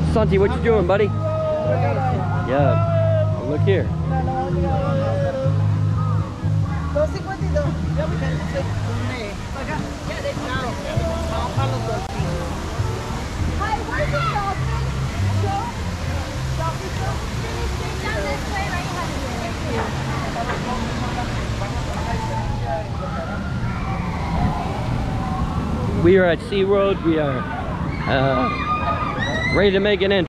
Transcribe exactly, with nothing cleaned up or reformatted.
Santi, what you doing, buddy? Yeah. Well, look here. Hi, where's the dolphin? Show? Dolphin show? Straight down this way, right We are at SeaWorld. We are uh, ready to make an entry.